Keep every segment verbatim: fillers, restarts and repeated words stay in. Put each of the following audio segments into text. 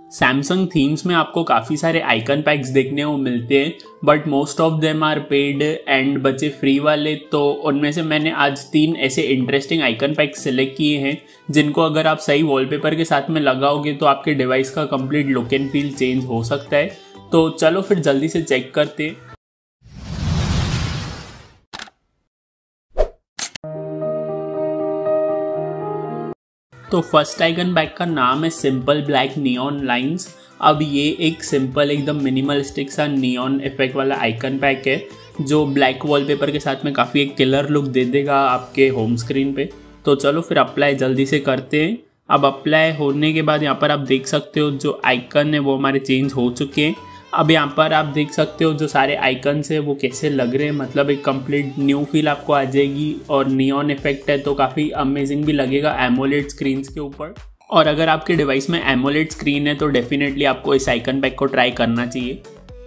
Samsung themes में आपको काफ़ी सारे आइकन पैक्स देखने को मिलते हैं, but most of them are paid and बचे फ्री वाले। तो उनमें से मैंने आज तीन ऐसे इंटरेस्टिंग आइकन पैक्स सेलेक्ट किए हैं जिनको अगर आप सही वॉलपेपर के साथ में लगाओगे तो आपके डिवाइस का complete look and feel change हो सकता है। तो चलो फिर जल्दी से चेक करते हैं। तो फर्स्ट आइकन पैक का नाम है सिंपल ब्लैक नियॉन लाइंस। अब ये एक सिंपल एकदम मिनिमलिस्टिक सा नियॉन इफेक्ट वाला आइकन पैक है जो ब्लैक वॉलपेपर के साथ में काफ़ी एक किलर लुक दे देगा आपके होम स्क्रीन पे। तो चलो फिर अप्लाई जल्दी से करते हैं। अब अप्लाई होने के बाद यहाँ पर आप देख सकते हो जो आइकन है वो हमारे चेंज हो चुके हैं। अब यहाँ पर आप देख सकते हो जो सारे आइकन्स है वो कैसे लग रहे हैं, मतलब एक कंप्लीट न्यू फील आपको आ जाएगी। और नियॉन इफेक्ट है तो काफ़ी अमेजिंग भी लगेगा एमोलेड स्क्रीन्स के ऊपर। और अगर आपके डिवाइस में एमोलेड स्क्रीन है तो डेफिनेटली आपको इस आइकन पैक को ट्राई करना चाहिए।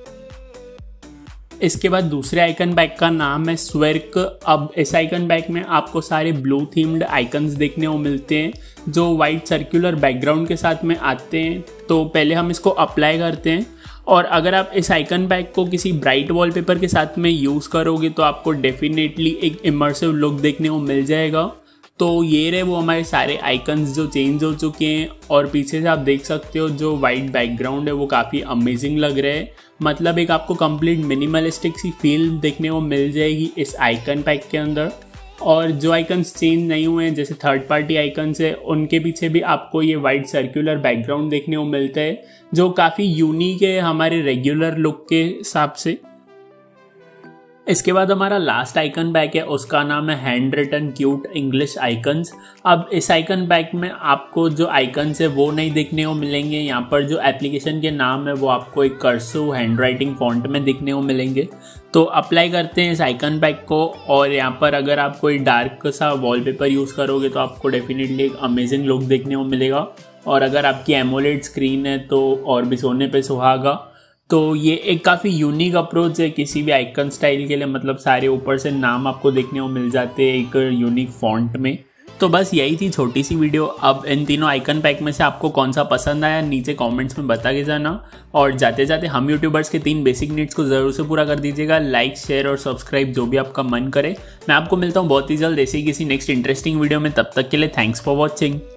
इसके बाद दूसरे आइकन पैक का नाम है स्वर्क। अब इस आइकन पैक में आपको सारे ब्लू थीम्ड आइकन्स देखने को मिलते हैं जो वाइट सर्कुलर बैकग्राउंड के साथ में आते हैं। तो पहले हम इसको अप्लाई करते हैं और अगर आप इस आइकन पैक को किसी ब्राइट वॉलपेपर के साथ में यूज़ करोगे तो आपको डेफिनेटली एक इमर्सिव लुक देखने को मिल जाएगा। तो ये रहे वो हमारे सारे आइकन्स जो चेंज हो चुके हैं और पीछे से आप देख सकते हो जो वाइट बैकग्राउंड है वो काफ़ी अमेजिंग लग रहा है। मतलब एक आपको कंप्लीट मिनिमलिस्टिक सी फील देखने को मिल जाएगी इस आइकन पैक के अंदर। और जो आइकन्स चेंज नहीं हुए हैं जैसे थर्ड पार्टी आइकन्स है उनके पीछे भी आपको ये वाइट सर्कुलर बैकग्राउंड देखने को मिलता है जो काफ़ी यूनिक है हमारे रेगुलर लुक के हिसाब से। इसके बाद हमारा लास्ट आइकन पैक है, उसका नाम है hand written cute English icons. अब इस आइकन पैक में आपको जो आइकन्स है वो नहीं देखने को मिलेंगे। यहाँ पर जो एप्लीकेशन के नाम है वो आपको एक कर्सिव हैंड राइटिंग फॉन्ट में दिखने को मिलेंगे। तो अप्लाई करते हैं इस आइकन पैक को। और यहाँ पर अगर आप कोई डार्क सा वॉलपेपर यूज़ करोगे तो आपको डेफिनेटली एक अमेजिंग लुक देखने को मिलेगा। और अगर आपकी एमोलेड स्क्रीन है तो और भी सोने पे सुहागा। तो ये एक काफ़ी यूनिक अप्रोच है किसी भी आइकन स्टाइल के लिए, मतलब सारे ऊपर से नाम आपको देखने को मिल जाते हैं एक यूनिक फॉन्ट में। तो बस यही थी छोटी सी वीडियो। अब इन तीनों आइकन पैक में से आपको कौन सा पसंद आया नीचे कमेंट्स में बता के जाना। और जाते जाते हम यूट्यूबर्स के तीन बेसिक नीड्स को ज़रूर से पूरा कर दीजिएगा, लाइक शेयर और सब्सक्राइब जो भी आपका मन करे। मैं आपको मिलता हूँ बहुत ही जल्द ऐसे ही किसी नेक्स्ट इंटरेस्टिंग वीडियो में। तब तक के लिए थैंक्स फॉर वॉचिंग।